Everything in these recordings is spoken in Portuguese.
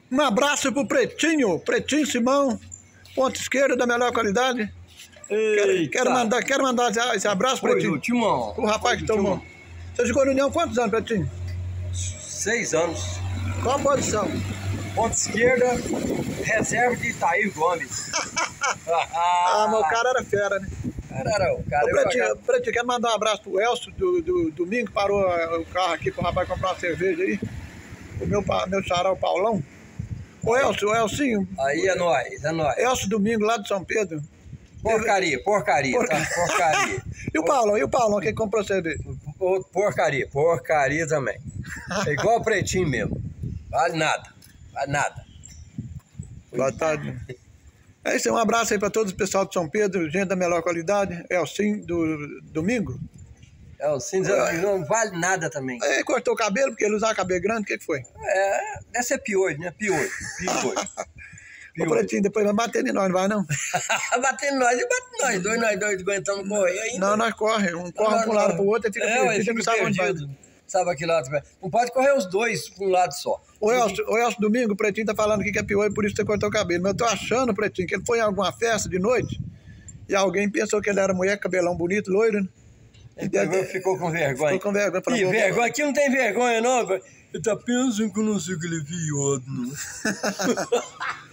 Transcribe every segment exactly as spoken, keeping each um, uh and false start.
Um abraço pro Pretinho, Pretinho Simão, ponta esquerda da melhor qualidade. Quero, quero mandar, quero mandar esse abraço, Foi, Pretinho. Timão. O rapaz que tomou. Você jogou no União quantos anos, Pretinho? Seis anos. Qual a posição? Ponta esquerda, reserva de Itair Gomes. Ah, meu cara era fera, né? Cara, era o cara. Ô, Pretinho, Pretinho, quero mandar um abraço pro Elcio, do, do domingo, parou o carro aqui pro rapaz comprar uma cerveja aí. O meu, meu xará, o Paulão. Ô, Elcio, o Elcinho. Aí é nóis, é nóis. Elcio Domingo, lá de São Pedro. Porcaria, porcaria, porcaria. Tá? Porcaria. E o Paulão, e o Paulão, quem comprou cerveja? Porcaria, porcaria também. É igual o Pretinho mesmo. Vale nada, vale nada. Boa tarde. É isso, um abraço aí para todo o pessoal de São Pedro, gente da melhor qualidade. Elcinho, do domingo. Elcinho não vale nada também. Ele cortou o cabelo, porque ele usava cabelo grande, o que, que foi? É, deve ser piolho, né? Piolho, piolho. Ô, Pretinho, depois vai bater em nós, não vai não? Bater em nós, e bate nós, dois, nós dois aguentamos correr ainda. Não, nós corre, um corre um para um lado para o outro, e fica é, perdido, não sabe onde vai. Sabe aquele lado? Não pode correr os dois para um lado só. Ô Elcio, ô Elcio, domingo o Pretinho tá falando aqui que é piolho, por isso você cortou o cabelo. Mas eu tô achando, Pretinho, que ele foi em alguma festa de noite e alguém pensou que ele era mulher, cabelão bonito, loiro, né? Ele deve... ficou com vergonha. Ficou com vergonha. Falou, e vergonha? Aqui não tem vergonha, não. Ele tá pensando que eu não sei que ele é viado, não.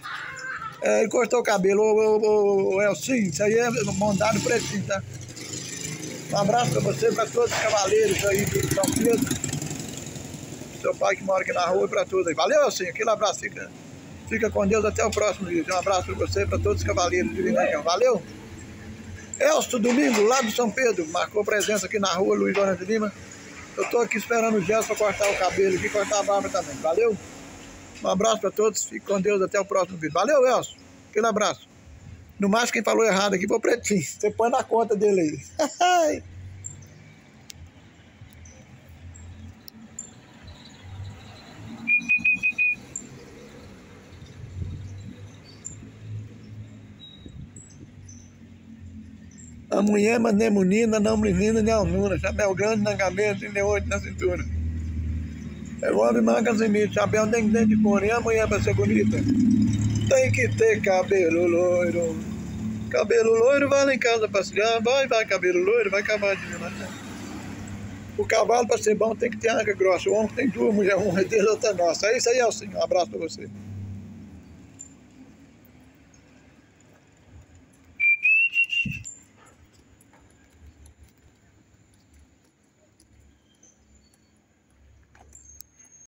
É, ele cortou o cabelo. Ô, ô, ô, ô Elcinho, isso aí é mandado Pretinho, tá? Um abraço pra você, pra todos os cavaleiros aí de São Pedro. Seu pai que mora aqui na rua e pra todos aí. Valeu, Elcinho. Aquele abraço. Fica, fica com Deus até o próximo vídeo. Um abraço pra você e pra todos os cavaleiros de Vinagão. Valeu! Elcio Domingo, lá do São Pedro, marcou presença aqui na rua Luiz Lourenço de Lima. Eu tô aqui esperando o Gelson pra cortar o cabelo aqui e cortar a barba também. Valeu? Um abraço pra todos. Fique com Deus até o próximo vídeo. Valeu, Elcio. Aquele abraço. No mais, quem falou errado aqui foi o Pretinho. Você põe na conta dele aí. A mulher, mas nem menina, não menina, nem alnuna. Chapéu grande na cabeça e neoito na cintura. É o homem marca os limites. Chapéu tem que ter de cor. E a mulher, pra ser bonita, tem que ter cabelo loiro. Cabelo loiro, vai lá em casa passear. Vai, vai, cabelo loiro, vai acabar de vir. O cavalo, pra ser bom, tem que ter anca grossa. O homem tem duas mulheres, uma é dele, outra é nossa. É isso aí, Elcinho. Um abraço pra você.